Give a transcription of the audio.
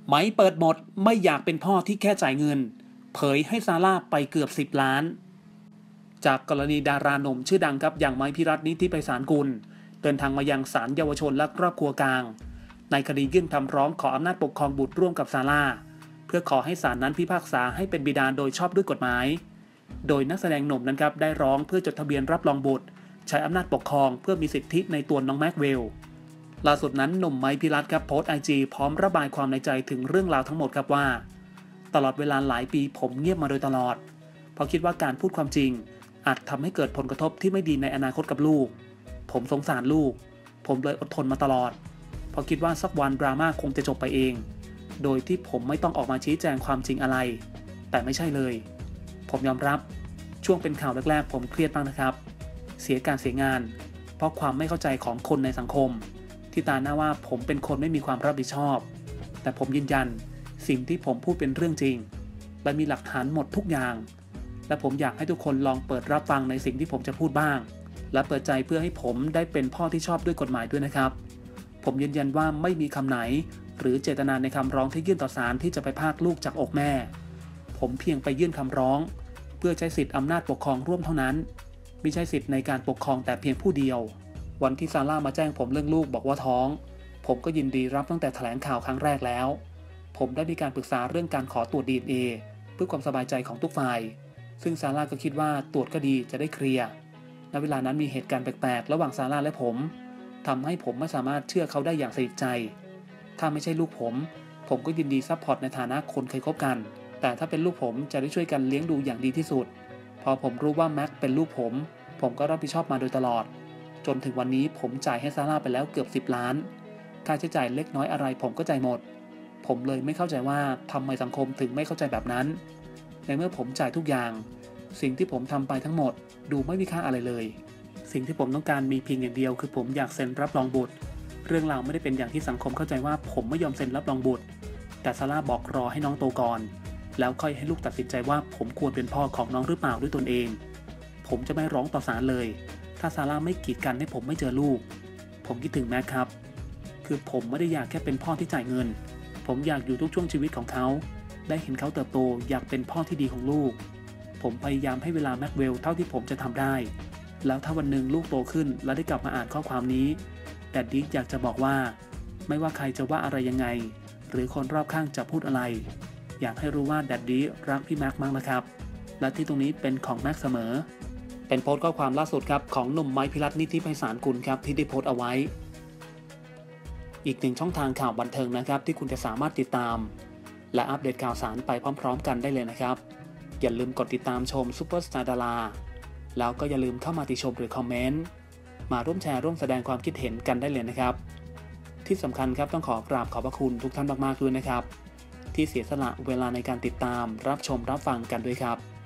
ไหมเปิดหมดไม่อยากเป็นพ่อที่แค่จ่ายเงินเผยให้ซาร่าไปเกือบ10 ล้านจากกรณีดาราหนุ่มชื่อดังครับอย่างไมค์พิรัตน์ นิติไพศาลกุลเดินทางมายังศาลเยาวชนและครอบครัวกลางในคดียื่นคำร้องขออำนาจปกครองบุตรร่วมกับซาร่าเพื่อขอให้ศาลนั้นพิพากษาให้เป็นบิดาโดยชอบด้วยกฎหมายโดยนักแสดงหนุ่มนั้นครับได้ร้องเพื่อจดทะเบียนรับรองบุตรใช้อำนาจปกครองเพื่อมีสิทธิในตัวน้องแม็กเวลล่าสุดนั้นหนุ่มไมค์พิรัตน์ครับโพสต์ IG พร้อมระบายความในใจถึงเรื่องราวทั้งหมดครับว่าตลอดเวลาหลายปีผมเงียบมาโดยตลอดเพราะคิดว่าการพูดความจริงอาจทำให้เกิดผลกระทบที่ไม่ดีในอนาคตกับลูกผมสงสารลูกผมเลยอดทนมาตลอดเพราะคิดว่าสักวันดราม่าคงจะจบไปเองโดยที่ผมไม่ต้องออกมาชี้แจงความจริงอะไรแต่ไม่ใช่เลยผมยอมรับช่วงเป็นข่าวแรกๆผมเครียดมากนะครับเสียการเสียงานเพราะความไม่เข้าใจของคนในสังคมที่ตาหน้าว่าผมเป็นคนไม่มีความรับผิดชอบแต่ผมยืนยันสิ่งที่ผมพูดเป็นเรื่องจริงและมีหลักฐานหมดทุกอย่างและผมอยากให้ทุกคนลองเปิดรับฟังในสิ่งที่ผมจะพูดบ้างและเปิดใจเพื่อให้ผมได้เป็นพ่อที่ชอบด้วยกฎหมายด้วยนะครับผมยืนยันว่าไม่มีคำไหนหรือเจตนาในคำร้องที่ยื่นต่อศาลที่จะไปพรากลูกจากอกแม่ผมเพียงไปยื่นคำร้องเพื่อใช้สิทธิอำนาจปกครองร่วมเท่านั้นมิใช่สิทธิ์ในการปกครองแต่เพียงผู้เดียววันที่ซาร่ามาแจ้งผมเรื่องลูกบอกว่าท้องผมก็ยินดีรับตั้งแต่แถลงข่าวครั้งแรกแล้วผมได้มีการปรึกษาเรื่องการขอตรวจ DNA เพื่อความสบายใจของทุกฝ่ายซึ่งซาร่าก็คิดว่าตรวจก็ดีจะได้เคลียร์ณเวลานั้นมีเหตุการณ์แปลกๆระหว่างซาร่าและผมทำให้ผมไม่สามารถเชื่อเขาได้อย่างสนิทใจถ้าไม่ใช่ลูกผมก็ยินดีซัพพอร์ตในฐานะคนเคยคบกันแต่ถ้าเป็นลูกผมจะได้ช่วยกันเลี้ยงดูอย่างดีที่สุดพอผมรู้ว่าแม็กเป็นลูกผมก็รับผิดชอบมาโดยตลอดจนถึงวันนี้ผมจ่ายให้ซาร่าไปแล้วเกือบ10 ล้านค่าใช้จ่ายเล็กน้อยอะไรผมก็จ่ายหมดผมเลยไม่เข้าใจว่าทำไมสังคมถึงไม่เข้าใจแบบนั้นในเมื่อผมจ่ายทุกอย่างสิ่งที่ผมทำไปทั้งหมดดูไม่มีค่าอะไรเลยสิ่งที่ผมต้องการมีเพียงอย่างเดียวคือผมอยากเซ็นรับรองบุตรเรื่องราวไม่ได้เป็นอย่างที่สังคมเข้าใจว่าผมไม่ยอมเซ็นรับรองบุตรแต่ซาร่าบอกรอให้น้องโตก่อนแล้วค่อยให้ลูกตัดสินใจว่าผมควรเป็นพ่อของน้องหรือเปล่าด้วยตนเองผมจะไม่ร้องต่อศาลเลยถ้าซาร่าไม่กีดกันให้ผมไม่เจอลูกผมคิดถึงแม็กครับคือผมไม่ได้อยากแค่เป็นพ่อที่จ่ายเงินผมอยากอยู่ทุกช่วงชีวิตของเขาได้เห็นเขาเติบโตอยากเป็นพ่อที่ดีของลูกผมพยายามให้เวลาแม็กเวลเท่าที่ผมจะทำได้แล้วถ้าวันหนึ่งลูกโตขึ้นและได้กลับมาอ่านข้อความนี้แต่ดิ๊กอยากจะบอกว่าไม่ว่าใครจะว่าอะไรยังไงหรือคนรอบข้างจะพูดอะไรอยากให้รู้ว่าแดดดี้รักพี่แม็กมากนะครับและที่ตรงนี้เป็นของแม็กเสมอเป็นโพสต์ข้อความล่าสุดครับของหนุ่มไมค์พิรัตน์ นิติไพศาลกุลครับที่ได้โพสต์เอาไว้อีกหนึ่งช่องทางข่าวบันเทิงนะครับที่คุณจะสามารถติดตามและอัปเดตข่าวสารไปพร้อมๆกันได้เลยนะครับอย่าลืมกดติดตามชมซุปเปอร์สตาร์ดาราแล้วก็อย่าลืมเข้ามาติชมหรือคอมเมนต์มาร่วมแชร์ร่วมแสดงความคิดเห็นกันได้เลยนะครับที่สำคัญครับต้องขอกราบขอบพระคุณทุกท่านมากๆด้วยนะครับที่เสียสละเวลาในการติดตามรับชมรับฟังกันด้วยครับ